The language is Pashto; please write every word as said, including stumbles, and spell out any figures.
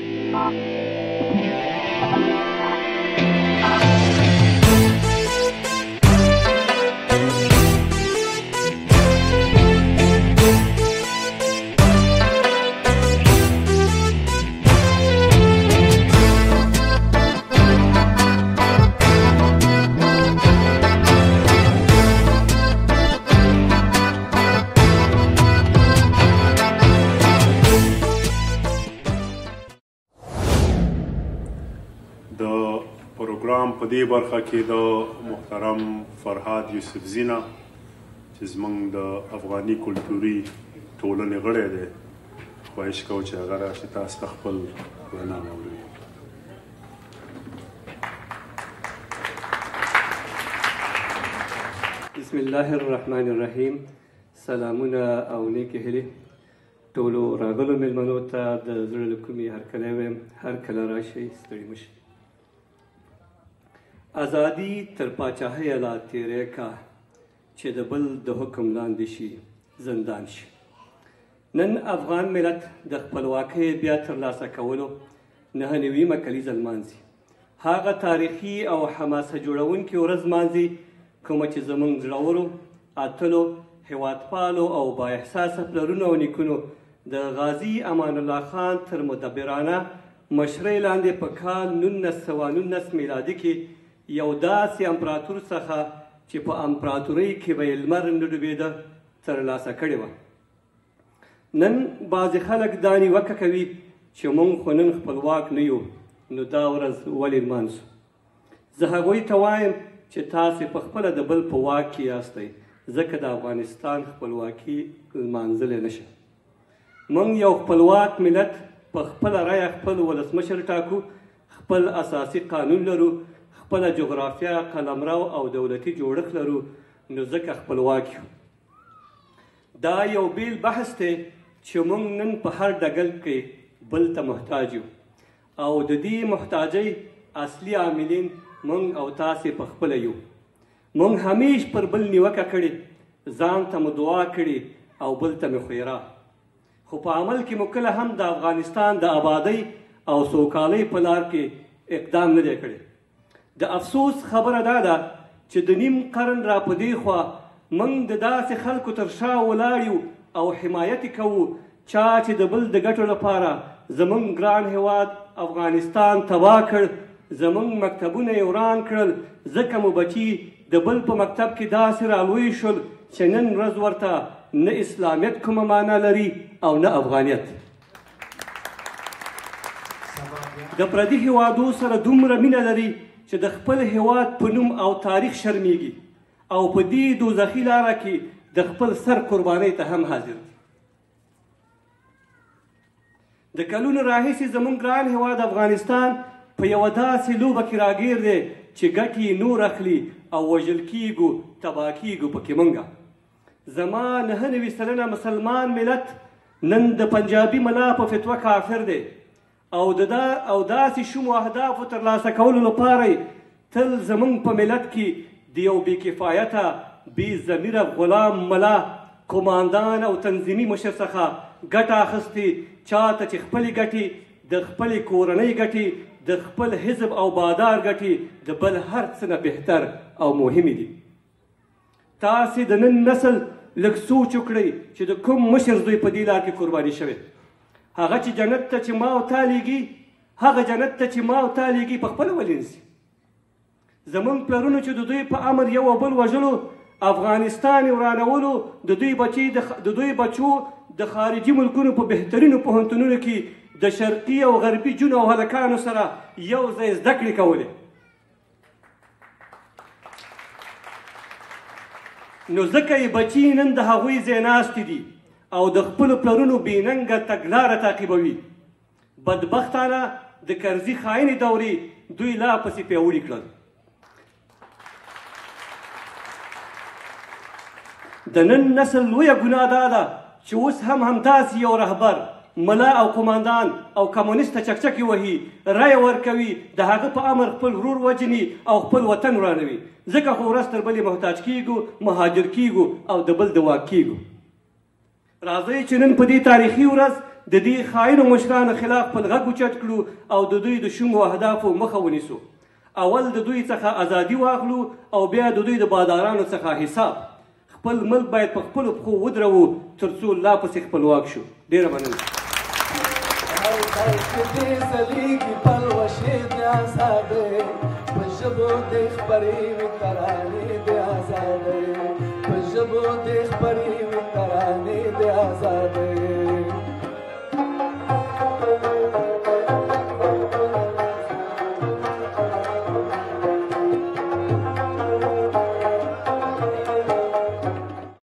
په دې برخه کې د محترم فرهاد یوسفزي نه چې زموږ د افغاني کلتوري ټولنې غړی دی خواهش کوو چې هغه راشي تاسو ته خپل وینا واورئ. بسم الله الرحمن الرحیم. سلامونه او نیکې هیلې ټولو راغلو مېلمنو ته د زړه له کومې هرکلی وایم. هر کله راشئ، ستړي مه شئ. ازادي تر پاچاهۍ لا تیری کا چې د بل د حکم لاندې شي زندان شي. نن افغان ملت د خپلواکۍ بیا ترلاسه کولو نهه نویمه کلیزه لمانځي. هغه تاریخي او حماسه جوړونکې ورځ لمانځي کومه چې زموږ زړورو اتلو هیوادپالو او با احساسه پلرونو او نیکونو د غازي امان الله خان تر مدبرانه مشرۍ لاندې په کال نولس سوه نولس میلادي کې یو داسې امپراتور څخه چې په امپراتورۍ کې به یې لمر نه ډوبېده ترلاسه کړې وه. نن بعضې خلک دا نیوکه کوي چې موږ خو نن خپلواک نه یو، نو دا ورځ ولې لمانځو؟ زه هغوی ته وایم چې تاسې په خپله د بل په واک کې یاستئ، ځکه د افغانستان خپلواکي لمانځلی نه شي. موږ یو خپلواک ملت په خپله رایه خپل ولسمشر ټاکو، خپل اساسي قانون لرو، خپله جغرافیه، قلمرو او دولتي جوړښت لرو، نو ځکه خپلواک یو. دا یو بیل بحث دی چې موږ نن په هر ډګر کې بل ته محتاج یو، او د دې محتاجۍ اصلي عاملین موږ او تاسې په خپله یو. موږ همیش پر بل نیوکه کړې، ځان ته مو دعا کړې او بل ته مې خویرا، خو په عمل کې مو کله هم د افغانستان د آبادۍ او سوکالۍ په لار کې اقدام نه دی کړی. د افسوس خبره دا ده چې د نیم قرن را په دې خوا موږ د داسې خلکو تر شا ولاړ یو او حمایت کوو چا چې د بل د ګټو لپاره زموږ ګران هیواد افغانستان تباه کړ، زموږ مکتبونه یې وران کړل، ځکه مو بچي د بل په مکتب کې داسې رالوی شول چې نن ورځ ورته نه اسلامیت کومه معنا لري او نه افغانیت. د پردي هیوادو سره دومره مینه لري چې د خپل هیواد په نوم او تاریخ شرمیږي، او په دې دوزخي لاره کې د خپل سر قربانۍ ته هم حاضر دي. د کلونو راهیسې زموږ ګران هیواد افغانستان په یوه داسې لوبه کې راګیر دی چې ګټې نور اخلي او وژل کیږو، تباه کیږو پکې مونږه. زما نهه نوي سلنه مسلمان ملت نن د پنجابي ملا په فتوه کافر دی، او د دا او داسې شومو اهدافو ترلاسه کولو لپاره تل زموږ په ملت کې د یو بې کفایته بې ضمیره غلام ملا قماندان او تنظیمي مشر څخه ګټه اخیستې، چاته چې خپلې ګټې د خپلې کورنۍ ګټې د خپل حزب او بادار ګټې د بل هر څه نه بهتر او مهمې دي. تاسې د نن نسل لږ سوچ وکړئ چې د کوم مشر زوی په دې لار کې قرباني شوی. هغه چې جنت ته چې ما او تا لیږي، هغه جنت ته چې ما او تا لیږي په خپله ولې نسي؟ زموږ پلرونو چې د دوی په امر یو او بل وژلو، افغانستان یې ورانولو، د دوی بچي د دوی بچو د خارجي ملکونو په بهترینو پوهنتونونو کې د شرقي او غربي جونو او هلکانو سره یو ځای زده کړې کولې. نو ځکه یې بچي نن د هغوی ځای ناستې دي او د خپلو پلرونو بې ننګه تګلاره تعقیبوي. بدبختانه د کرزي خاینې دورې دوی لا پسې پیاوړي کړل. د نن نسل لویه ګناه دا ده چې اوس هم همداسې یو رهبر ملا او قماندان او کمونیسته چکچکې وهي، رایه ورکوي، د هغه په امر خپل ورور وجني او خپل وطن ورانوي. ځکه خو ورځ تر بلې محتاج کیږو، مهاجر کیږو او د بل د واک کیږو. راځئ چې نن په دې تاریخي ورځ د دې خاینو مشرانو خلاف خپل غږ اوچت کړو او د دوی د شومو اهدافو مخه ونیسو. اول د دوی څخه ازادي واخلو او بیا د دوی د بادارانو څخه حساب. خپل ملک باید په خپلو پښو ودروو تر څو لا پسې خپلواک شو. ډېره مننه. په ژبو دې خپرې وي ترانې د ازادۍ، په ژبو دې خپرې وي ترانې د ازادۍ.